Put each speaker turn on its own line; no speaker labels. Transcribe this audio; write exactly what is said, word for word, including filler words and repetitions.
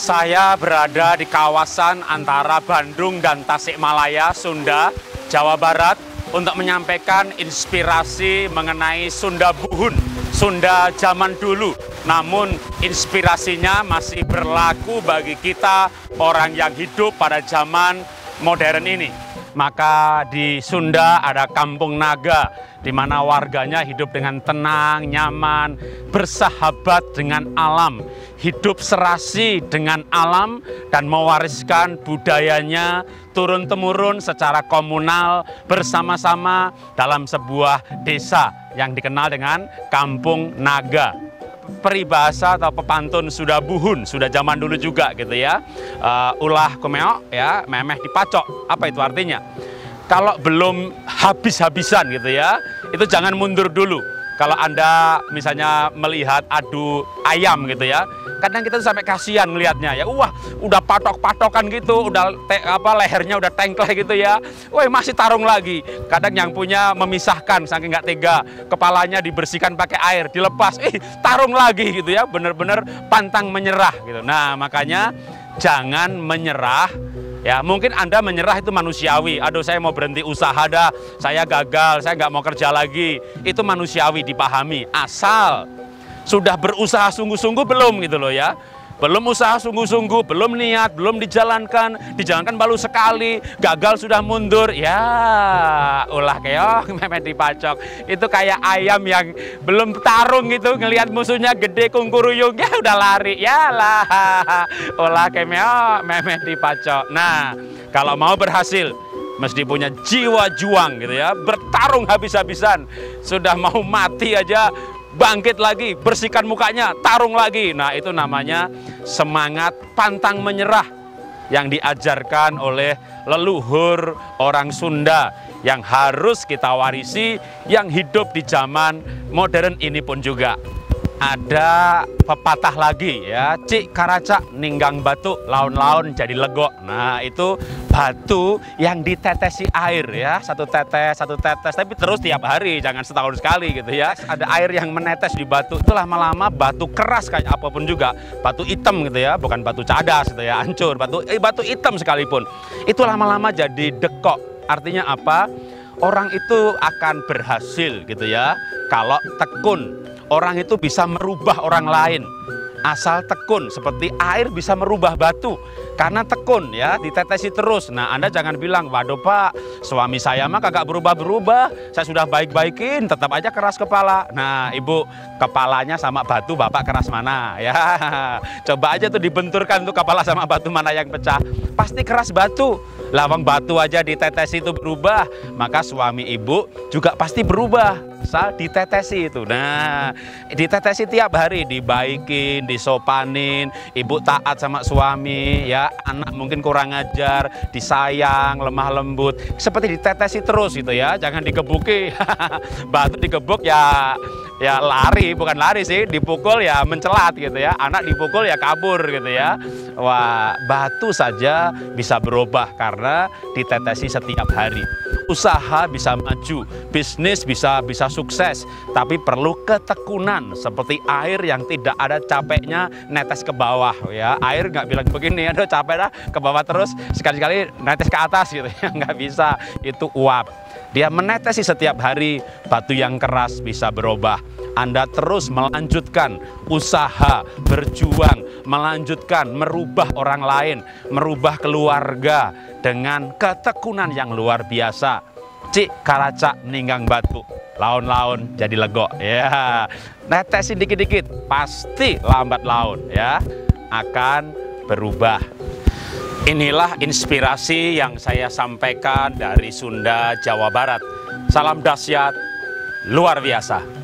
Saya berada di kawasan antara Bandung dan Tasikmalaya, Sunda, Jawa Barat untuk menyampaikan inspirasi mengenai Sunda Buhun, Sunda zaman dulu. Namun inspirasinya masih berlaku bagi kita orang yang hidup pada zaman modern ini. Maka di Sunda ada Kampung Naga, di mana warganya hidup dengan tenang, nyaman, bersahabat dengan alam, hidup serasi dengan alam, dan mewariskan budayanya turun-temurun secara komunal bersama-sama dalam sebuah desa yang dikenal dengan Kampung Naga. Peribahasa atau pepantun Sunda Buhun, sudah zaman dulu juga gitu ya. Uh, ulah kumeok ya, memeh dipacok. Apa itu artinya? Kalau belum habis-habisan gitu ya, itu jangan mundur dulu. Kalau Anda misalnya melihat adu ayam gitu ya, kadang kita tuh sampai kasihan ngelihatnya ya. Wah, udah patok-patokan gitu, udah te, apa lehernya udah tengkleh gitu ya. Wah, masih tarung lagi. Kadang yang punya memisahkan saking nggak tega, kepalanya dibersihkan pakai air, dilepas, eh tarung lagi gitu ya. Bener-bener pantang menyerah gitu. Nah, makanya jangan menyerah. Ya, mungkin Anda menyerah itu manusiawi. Aduh, saya mau berhenti usaha dah, saya gagal, saya nggak mau kerja lagi. Itu manusiawi, dipahami. Asal sudah berusaha sungguh-sungguh belum gitu loh ya. Belum usaha sungguh-sungguh, belum niat, belum dijalankan, dijalankan baru sekali, gagal sudah mundur, ya ulah keok, memet dipacok. Itu kayak ayam yang belum tarung gitu, ngelihat musuhnya gede kungkuruyung, ya udah lari, ya lah, ulah keok, memet dipacok. Nah, kalau mau berhasil, mesti punya jiwa juang gitu ya, bertarung habis-habisan, sudah mau mati aja, bangkit lagi, bersihkan mukanya, tarung lagi. Nah, itu namanya semangat pantang menyerah yang diajarkan oleh leluhur orang Sunda yang harus kita warisi, yang hidup di zaman modern ini pun juga. Ada pepatah lagi ya, cik karacak ninggang batu, laun-laun jadi legok. Nah, itu batu yang ditetesi air ya, satu tetes, satu tetes, tapi terus tiap hari, jangan setahun sekali gitu ya. Ada air yang menetes di batu, itu lama-lama batu keras kayak apapun juga, batu hitam gitu ya, bukan batu cadas gitu ya, hancur, batu eh, batu hitam sekalipun, itu lama-lama jadi dekok. Artinya apa? Orang itu akan berhasil gitu ya, kalau tekun. Orang itu bisa merubah orang lain asal tekun, seperti air bisa merubah batu karena tekun ya, ditetesi terus. Nah, Anda jangan bilang, waduh Pak, suami saya mah kagak berubah-berubah, saya sudah baik-baikin, tetap aja keras kepala. Nah, Ibu, kepalanya sama batu Bapak keras mana ya? Coba aja tuh dibenturkan tuh kepala sama batu mana yang pecah, pasti keras batu. Lawang batu aja ditetesi itu berubah, maka suami Ibu juga pasti berubah asal ditetesi itu. Nah, ditetesi tiap hari, dibaikin, disopanin, Ibu taat sama suami ya, anak mungkin kurang ajar, disayang, lemah lembut, seperti ditetesi terus gitu ya, jangan digebuki. Batu digebuk ya ya lari, bukan lari sih, dipukul ya mencelat gitu ya, anak dipukul ya kabur gitu ya. Wah, batu saja bisa berubah karena ditetesi setiap hari. Usaha bisa maju, bisnis bisa bisa sukses, tapi perlu ketekunan seperti air yang tidak ada capeknya netes ke bawah ya. Air nggak bilang begini, aduh capek dah, ke bawah terus, sekali-sekali netes ke atas gitu ya, nggak bisa, itu uap. Dia menetesi setiap hari, batu yang keras bisa berubah. Anda terus melanjutkan usaha, berjuang, melanjutkan, merubah orang lain, merubah keluarga dengan ketekunan yang luar biasa. Cik karacak ninggang batu, laun-laun jadi legok ya. Netesin dikit-dikit, pasti lambat laun ya akan berubah. Inilah inspirasi yang saya sampaikan dari Sunda, Jawa Barat. Salam dahsyat, luar biasa.